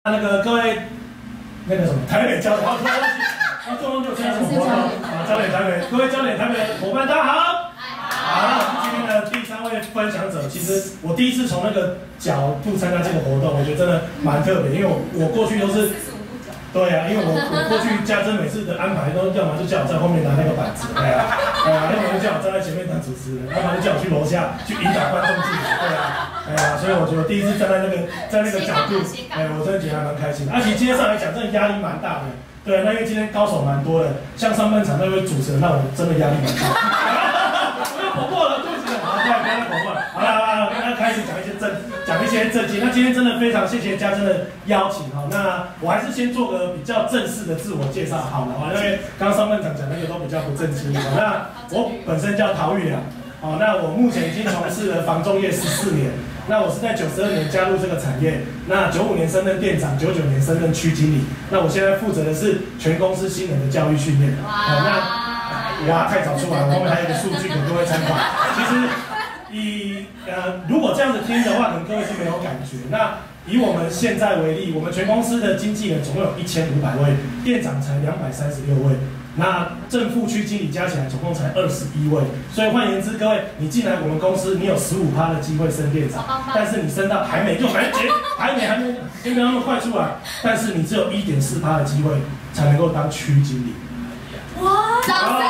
那个各位，那个什么台北焦点，好，突然忘记，中央就参加什么活动？啊，焦点台北，各位焦点台北的伙伴，大家好。好，今天的第3位分享者，其实我第一次从那个角度参加这个活动，我觉得真的蛮特别，因为我过去都是。 对啊，因为我过去家珍每次的安排都要么就叫我在后面拿那个板子，要么就叫我站在前面当主持人，要么就叫我去楼下去引导观众进来，对啊，所以我觉得第一次站在那个角度，我真的觉得还蛮开心的。而且今天上来讲，真的压力蛮大的，对啊，那因为今天高手蛮多的，像上半场那位主持人，让我真的压力蛮大。我又活过了，对不起，好，不要再活过了，好了，那开始讲一些正经。那今天真的非常谢谢家珍的邀请哈。那我还是先做个比较正式的自我介绍好了哈，因为刚刚上半场讲那个都比较不正经。那我本身叫陶玉良，哦，那我目前已经从事了房仲业14年。那我是在92年加入这个产业，那95年升任店长，99年升任区经理。那我现在负责的是全公司新人的教育训练。哇，太早出来，我后面还有一个数据给各位参考。其实如果这样子听的话，可能各位是没有感觉。那以我们现在为例，我们全公司的经纪人总共有1500位，店长才236位，那正副区经理加起来总共才21位。所以换言之，各位你进来我们公司，你有15%的机会升店长，但是你升到还没，先不要那么快出来，但是你只有1.4%的机会才能够当区经理。哇！掌声！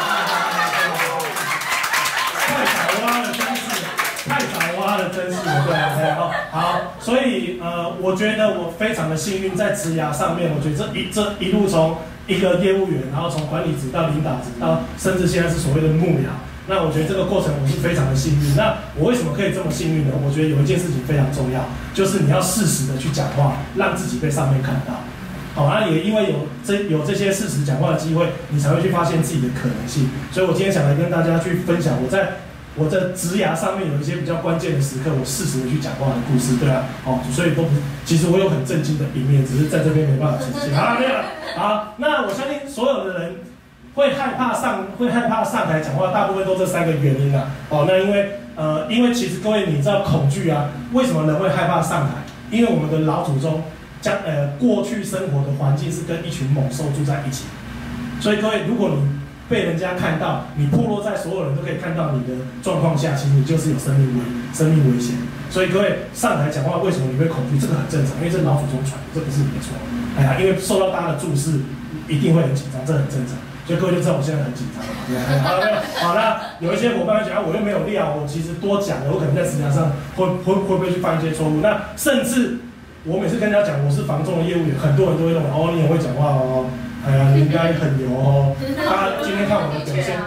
太早挖了，真是的，对啊，好，所以我觉得我非常的幸运，在职涯上面，我觉得这一路从一个业务员，然后从管理职到领导职，到甚至现在是所谓的幕僚，那我觉得这个过程我是非常的幸运。那我为什么可以这么幸运呢？我觉得有一件事情非常重要，就是你要适时的去讲话，让自己被上面看到。好，那也因为有这些适时讲话的机会，你才会去发现自己的可能性。所以我今天想来跟大家去分享我在职涯上面有一些比较关键的时刻，我适时的去讲话的故事，对啊，所以其实我有很震惊的一面，只是在这边没办法呈现。好，没有了。好，那我相信所有的人会害怕上台讲话，大部分都这3个原因啊。那因为其实各位你知道恐惧啊，为什么人会害怕上台？因为我们的老祖宗过去生活的环境是跟一群猛兽住在一起，所以各位如果你被人家看到，你暴露在所有人都可以看到你的状况下，其实你就是有生命危险。所以各位上台讲话，为什么你会恐惧？这个很正常，因为这老祖宗传的，这不是你的错。因为受到大家的注视，一定会很紧张，这很正常。所以各位就知道我现在很紧张了。好，那有一些伙伴讲，我又没有料，我其实多讲了，我可能在职场上会不会去犯一些错误？那甚至我每次跟人家讲我是房仲的业务员，很多人都会认为你很会讲话哦。你应该很牛哦。他今天看我的表现，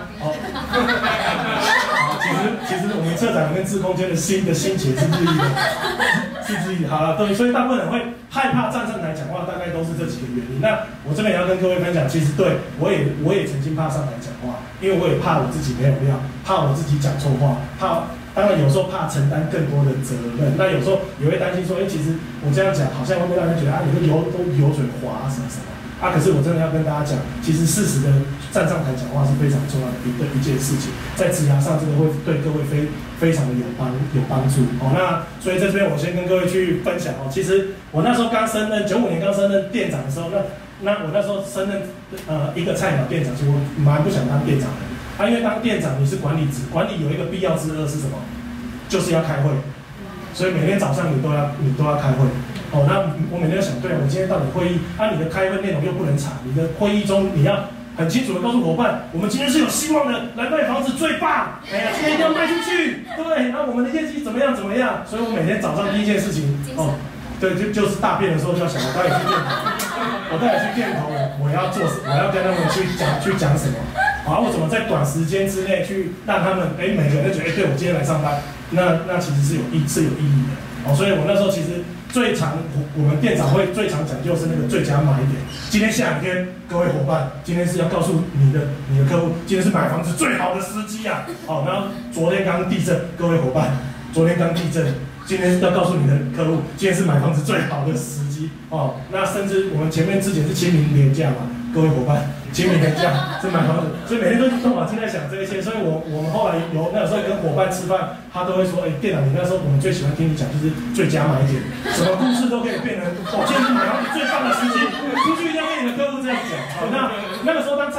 其实我们策展跟志工间的心结是日益的，好了，对，所以大部分人会害怕站上台讲话，大概都是这几个原因。那我这边也要跟各位分享，其实对我也曾经怕上台讲话，因为我也怕我自己没有料，怕我自己讲错话，当然有时候怕承担更多的责任，那有时候也会担心说，其实我这样讲好像会不会让人觉得你都油嘴滑什么。可是我真的要跟大家讲，其实适时的站上台讲话是非常重要的一件事情，在职涯上这个会对各位非常的有帮助。那所以在这边我先跟各位去分享其实我那时候刚升任95年刚升任店长的时候，那我那时候升任一个菜鸟店长，其实我蛮不想当店长的。因为当店长你是管理职，管理有一个必要之恶是什么？就是要开会，所以每天早上你都要开会。那我每天都想，对我今天到底会议，你的开会内容又不能查，你的会议中你要很清楚的告诉伙伴，我们今天是有希望的，来卖房子最棒，今天一定要卖出去，对，然后我们的业绩怎么样，所以我每天早上第一件事情，对，就是大便的时候就要想，我到底去店头，我要做什么，我要跟他们去讲什么，我怎么在短时间之内去让他们，每个人都觉得，对我今天来上班，那其实是有意义的，所以我那时候其实。我们店长会最常讲究是那个最佳买点。今天下雨天，各位伙伴，今天是要告诉你的客户，今天是买房子最好的时机啊！然后昨天刚地震，各位伙伴，昨天刚地震，今天要告诉你的客户，今天是买房子最好的时机那甚至我们之前是清明连假嘛，各位伙伴，清明连假是买房子，所以每天都动脑筋在想这些。所以我们后来那时候跟伙伴吃饭，他都会说，店长，你那时候我们最喜欢听你讲就是最佳买点，什么故事都可以变成，今天是买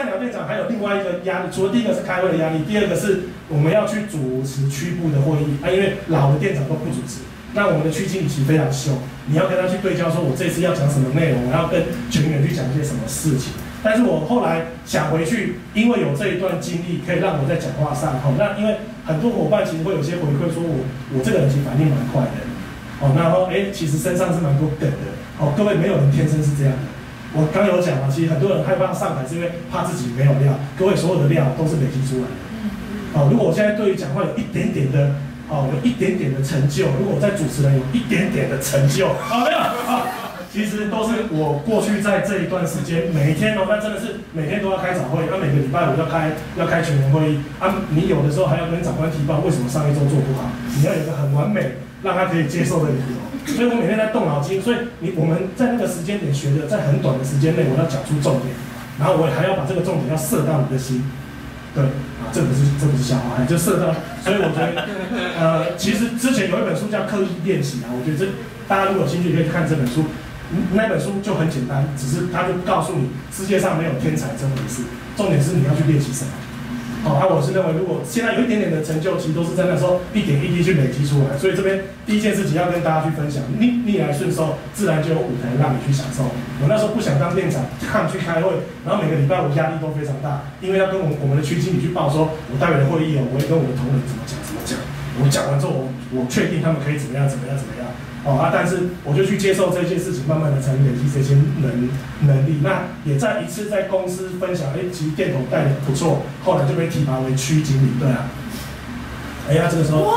菜鸟店长还有另外一个压力，除了第一个是开会的压力，第二个是我们要去主持区部的会议啊，因为老的店长都不主持。那我们的区经理其实非常凶，你要跟他去对焦，说我这次要讲什么内容，我要跟全员去讲一些什么事情。但是我后来想回去，因为有这一段经历，可以让我在讲话上，那因为很多伙伴其实会有些回馈说我这个人其实反应蛮快的，然后其实身上是蛮多梗的，各位没有人天生是这样的。我刚有讲嘛，其实很多人害怕上台是因为怕自己没有料，各位所有的料都是累积出来的。如果我现在对于讲话有一点点的。有一点点的成就，如果我在主持人有一点点的成就，没有其实都是我过去在这一段时间，每天那真的是每天都要开早会，每个礼拜五要开全员会议你有的时候还要跟长官提报为什么上一周做不好，你要有一个很完美让他可以接受的理由。所以我每天在动脑筋，所以我们在那个时间点学的，在很短的时间内我要讲出重点，然后我还要把这个重点要射到你的心。对这不是笑话，就射到，所以我觉得，其实之前有一本书叫《刻意练习》我觉得大家如果有兴趣可以去看这本书，那本书就很简单，只是他就告诉你世界上没有天才这回事，重点是你要去练习什么。我是认为如果现在有一点点的成就，其实都是在那时候一点一滴去累积出来，所以这边第一件事情要跟大家去分享，逆来顺受，自然就有舞台让你去享受。我那时候不想当店长，看去开会，然后每个礼拜我压力都非常大，因为要跟我们的区经理去报说，我待会的会议我会跟我的同仁怎么讲，我讲完之后我确定他们可以怎么样。但是我就去接受这件事情，慢慢的才能累积这些能力。那也在一次在公司分享，其实店头带的不错，后来就被提拔为区经理，对啊。这个时候，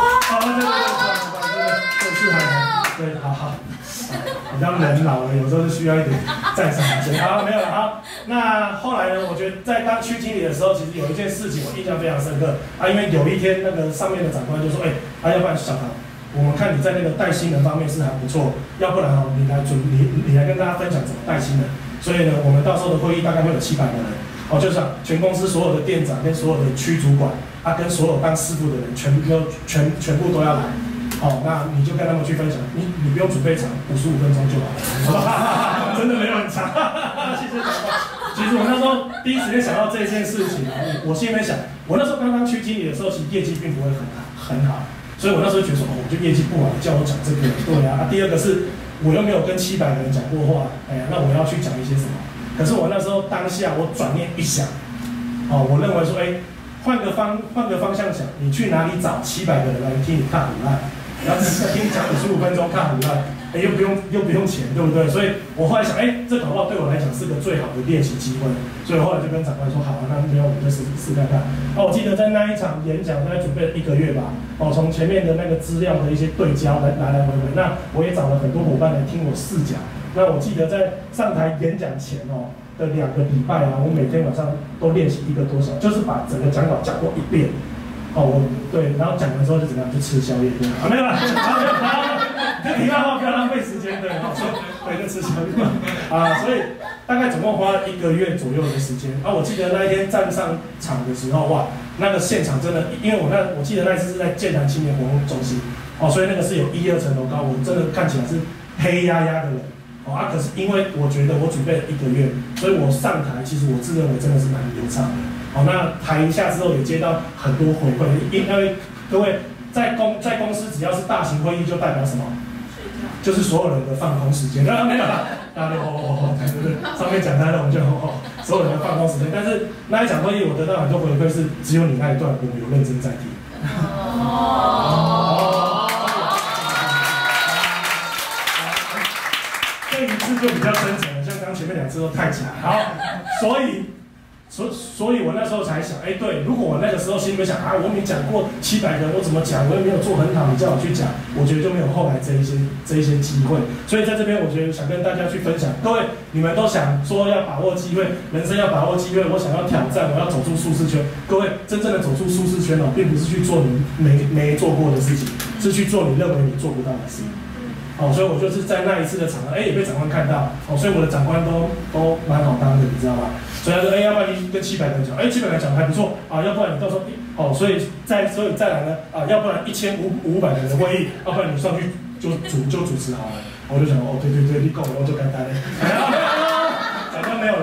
这是对，好，比较人老了，有时候是需要一点赞赏的。没有了，好。那后来呢？我觉得在当区经理的时候，其实有一件事情我印象非常深刻因为有一天那个上面的长官就说，要不然小唐。我们看你在那个带新人方面是还不错，要不然你来跟大家分享怎么带新人。所以呢，我们到时候的会议大概会有700个人，就是全公司所有的店长跟所有的区主管，跟所有当师傅的人全部都要来。那你就跟他们去分享，你不用准备长，55分钟就好了，真的没有很长。谢谢长官。其实我那时候第一时间想到这件事情我心里面想，我那时候刚当区经理的时候，其实业绩并不会很好。所以我那时候觉得说，我就业绩不好，叫我讲这个，对啊。第二个是，我又没有跟700个人讲过话，那我要去讲一些什么？可是我那时候当下，我转念一想，我认为说，换个方向想，你去哪里找700个人来听你看胡烂，然后听你讲55分钟看胡烂，又不用钱，对不对？所以我后来想，这搞不好对我来讲是个最好的练习机会。所以后来就跟长官说，好，那没有我们就试看看。我记得在那一场演讲，大概准备了1个月吧。从前面的那个资料的一些对焦来回。那我也找了很多伙伴来听我试讲。那我记得在上台演讲前的2个礼拜我每天晚上都练习1个多小时，就是把整个讲稿讲过一遍。对，然后讲完之后就怎么样，就吃宵夜对没有啦，这题外话不要浪费时间，对，就吃宵夜所以大概总共花了1个月左右的时间我记得那一天站上场的时候，哇，那个现场真的，因为我记得那一次是在健谈青年活动中心所以那个是有1、2层楼高，我真的看起来是黑压压的人可是因为我觉得我准备了1个月，所以我上台其实我自认为真的是蛮流畅的。那台下之后也接到很多回馈，因为各位在公司只要是大型会议，就代表什么？就是所有人的放空时间。没有啦，大家对，上面讲台的我们就所有人的放空时间。但是那一场会议我得到很多回馈是，只有你那一段我们有认真在听。这一次就比较真诚了，像刚前面2次都太假。好，所以我那时候才想，对，如果我那个时候心里面想我没讲过700个人，我怎么讲？我也没有做很好，你叫我去讲，我觉得就没有后来这一些机会。所以在这边，我觉得想跟大家去分享，各位你们都想说要把握机会，人生要把握机会，我想要挑战，我要走出舒适圈。各位真正的走出舒适圈并不是去做你没做过的事情，是去做你认为你做不到的事。所以我就是在那一次的场合，也被长官看到，所以我的长官都蛮好当的，你知道吗？所以他说，要不然你跟700个人讲，700个人讲还不错要不然你到时候所以再来呢要不然1500个人的会议，要不然你上去就主持好了。我就想对，你讲了我就简单了。长官没有来，没有关系。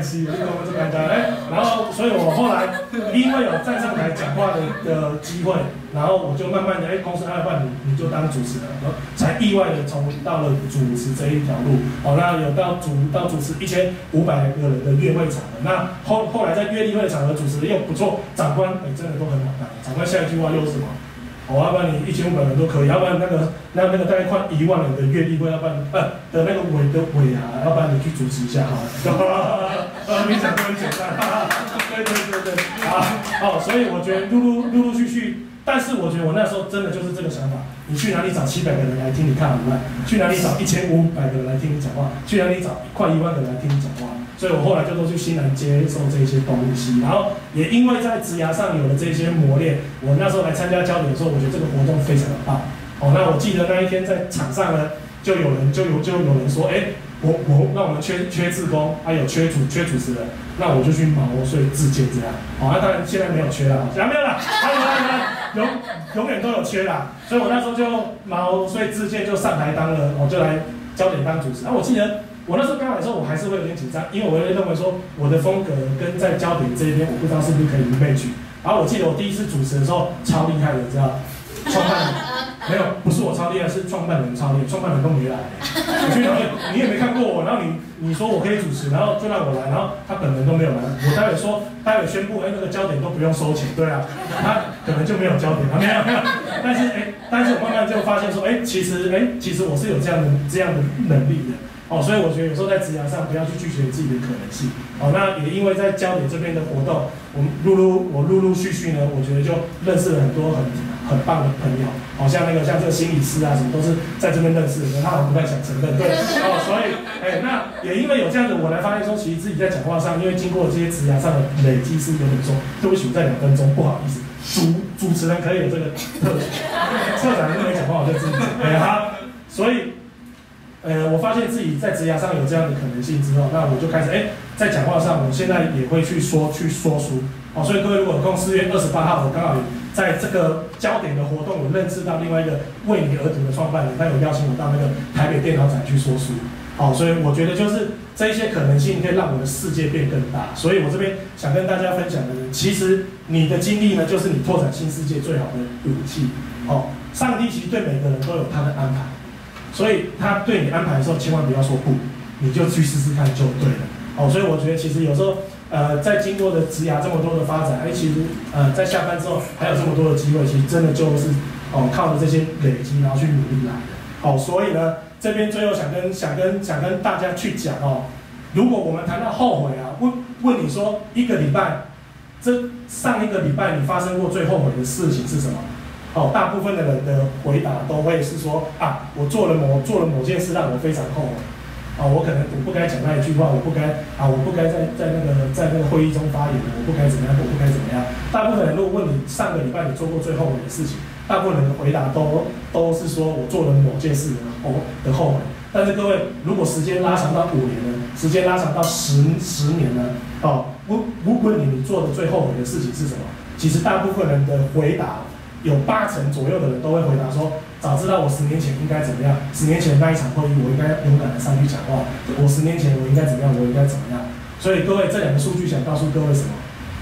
系，我就跟我这边讲，然后所以我后来因为有站上台讲话的机会，然后我就慢慢的，公司要不然你就当主持人，然后才意外的从到了主持这一条路，那有到主持1500个人的月会场合，那后来在月例会场合主持的又不错，长官真的都很好当，长官下一句话又是什么？要不然你1500人都可以，要不然那个大概快1万人的月例会，要不然的那个尾啊，要不然你去主持一下好了。没想都很简单，对，所以我觉得陆陆续续，但是我觉得我那时候真的就是这个想法，你去哪里找700个人来听你看好烂？去哪里找1500个人来听你讲话？去哪里找快1万个人来听你讲话？所以我后来就都去欣然接受这些东西，然后也因为在职涯上有了这些磨练，我那时候来参加焦点的时候，我觉得这个活动非常的棒。那我记得那一天在场上呢，就有人说，那我们缺志工，有缺主持人，那我就去毛遂自荐这样。那当然现在没有缺了，没有啦，永远都有缺啦。所以我那时候就毛遂自荐，就上台当了，就来焦点当主持。我记得。我那时候刚来的时候，我还是会有点紧张，因为我会认为说我的风格跟在焦点这一边，我不知道是不是可以match。然后我记得我第一次主持的时候超厉害的，知道？创办人没有，不是我超厉害，是创办人超厉害，创办人都没来。我去哪里？你也没看过我，然后你说我可以主持，然后就让我来，然后他本人都没有来。我待会宣布，那个焦点都不用收钱，对啊，他可能就没有焦点，没有。但是我慢慢就发现说，其实我是有这样的能力的。所以我觉得有时候在职涯上不要去拒绝自己的可能性。那也因为在焦点这边的活动，我陆陆续续呢，我觉得就认识了很多很棒的朋友，像这个心理师啊，什么都是在这边认识的，他好像不太想承认，对，所以那也因为有这样的，我才发现说，其实自己在讲话上，因为经过这些职涯上的累积是有点重，对不起，我在2分钟，不好意思，主持人可以有这个特权，策展人没讲话我就自己讲，所以。我发现自己在职涯上有这样的可能性之后，那我就开始在讲话上，我现在也会去说书。所以各位如果有空，4月28号，我刚好在这个焦点的活动，我认识到另外一个为你而读的创办人，他有邀请我到那个台北电脑展去说书。所以我觉得就是这一些可能性可以让我的世界变更大。所以我这边想跟大家分享的，其实你的经历呢，就是你拓展新世界最好的武器。上帝其实对每个人都有他的安排。所以他对你安排的时候，千万不要说不，你就去试试看就对了。所以我觉得其实有时候，在经过的职涯这么多的发展，其实在下班之后还有这么多的机会，其实真的就是靠着这些累积，然后去努力来的。所以呢，这边最后想跟大家去讲如果我们谈到后悔啊，问你说1个礼拜，上1个礼拜你发生过最后悔的事情是什么？大部分的人的回答都会是说我做了某件事让我非常后悔，我可能我不该讲那一句话，我不该在那个会议中发言，我不该怎么样，我不该怎么样。大部分人如果问你上个礼拜你做过最后悔的事情，大部分人的回答都是说我做了某件事的后悔。但是各位，如果时间拉长到5年呢？时间拉长到10年呢？问你做的最后悔的事情是什么？其实大部分人的回答。有80%左右的人都会回答说，早知道我10年前应该怎么样，10年前那一场会议我应该勇敢的上去讲话，我10年前我应该怎么样，我应该怎么样。所以各位这2个数据想告诉各位什么？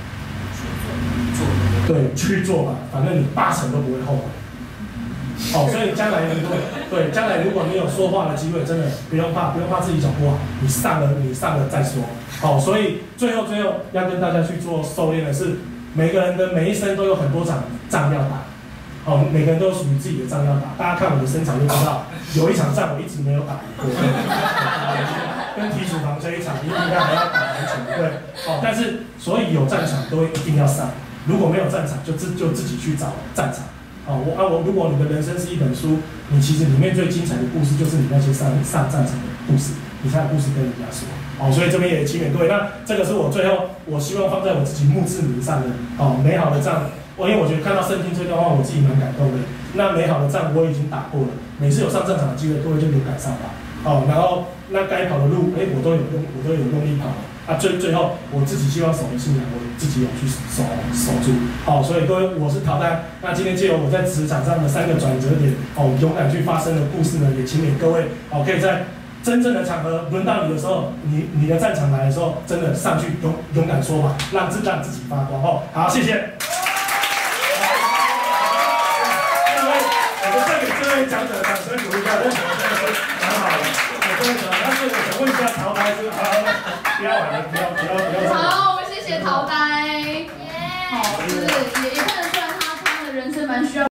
对，去做吧，反正你80%都不会后悔。所以将来如果你有说话的机会，真的不用怕自己讲不好，你上了再说。所以最后要跟大家去做狩猎的是，每个人的每一生都有很多场仗要打。每个人都有属于自己的仗要打。大家看我的身材就知道，有一场仗我一直没有打赢过，跟体脂肪这一场，应该还要打很久，对。但是所以有战场都一定要上，如果没有战场，就自己去找战场。如果你的人生是一本书，你其实里面最精彩的故事就是你那些上战场的故事，你才有故事跟人家说。所以这边也请勉各位，那这个是我最后我希望放在我自己墓志铭上的美好的仗。因为我觉得看到圣经这段话，我自己蛮感动的。那美好的仗我已经打过了，每次有上战场的机会，各位就勇敢上吧。然后那该跑的路，我都有用力跑。最后我自己希望守的信仰，我自己有去守住。所以各位，我是陶丹。那今天借由我在职场上的3个转折点，勇敢去发生的故事呢，也请勉各位可以在真正的场合轮到你的时候，你的战场来的时候，真的上去勇敢说吧，让自己发光哦。好，谢谢。我们再给这位讲者掌声鼓励一下，我觉得是蛮好的。我真的想，但是我想问一下陶呆，是不要玩了，不要。 好，我们谢谢陶呆。好，就是也不能说他的人生蛮需要。